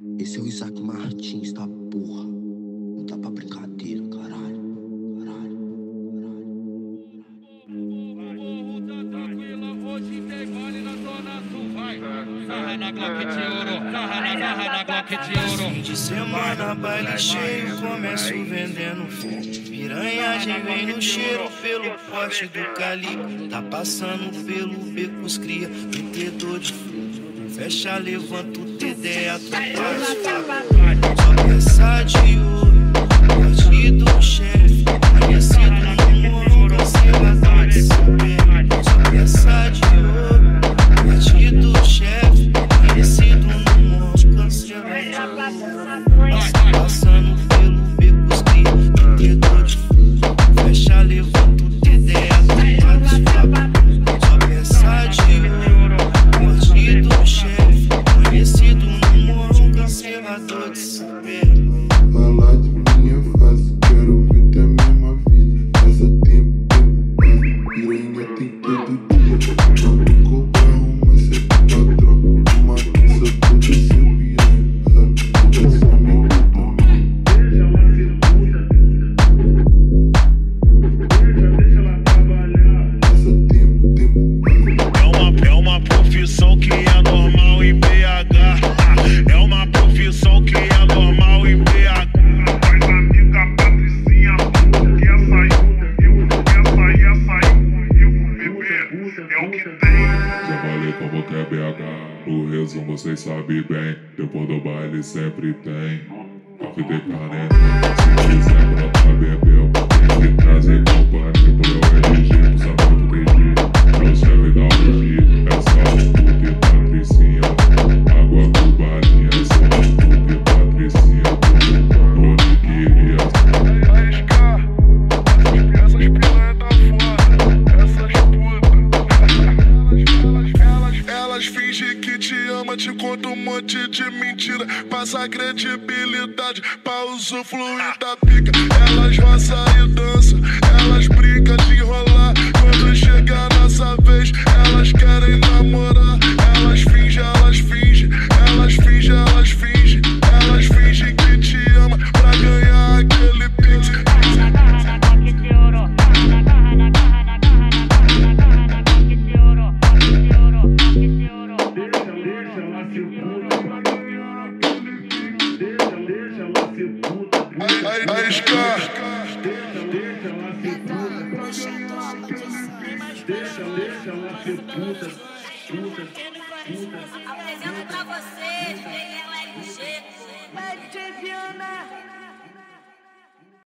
Esse é o Isaac Martins da porra. Não dá pra brincadeira, caralho. Hoje tem baile na Zona Sul, vai. Sarra na Glock de ouro, sarra na Glock de ouro. Fim de semana, baile cheio, começo vendendo filho. Piranhagem vem no cheiro pelo pote do calibre. Tá passando pelo beco os cria, metedor de fruto. Fecha, levanta o TD, atrapalha. Só peça de ouro, corte do chefe. Conhecido no morro, cancelador de CPF. Só peça de ouro, corte do chefe. Conhecido no morro, cancelador. Passando pelo beco os cria, metedor de fruto. Fecha, levanta o TD, atrapalha. Só peça de ouro, corte do chefe. Conhecido no morro, cancelador de CPF. Falar de mim é fácil, quero ver ter a mesma vida. Passa tempo passa, piranha tem todo dia. Não me cobrar uma seta pra troca, uma pizza toda seu piranha. Toda seu amigo também. Deixa ela trabalhar. Passa tempo passa. É uma profissão que é normal em BH. É uma profissão que é normal em BH. Faz amiga Patricinha, quer sair comigo, quer sair comigo, bebê, é o que tem. Já falei como que é BH, no resumo cês sabem bem. Depois do baile sempre tem coffee de caneta. Se quiser brotar bebeu, tem que trazer companhia pro meu RG, pro sabor TG. Meu chefe da UG, é só um puto e Patricinha. Água do balinha, é só um puto e Patricinha. Onde queria. Essas piranhas tá foda, essas putas. Elas fingem que te ama, te conta um monte de mentira. Passa credibilidade pra usufruir da pica. Elas roçam e dançam, elas brincam de enrolar. Quando chega a nossa vez, elas querem namorar. Elas fingem, elas fingem, elas fingem, elas fingem. Elas fingem que te ama pra ganhar aquele pix. Aí, Scar.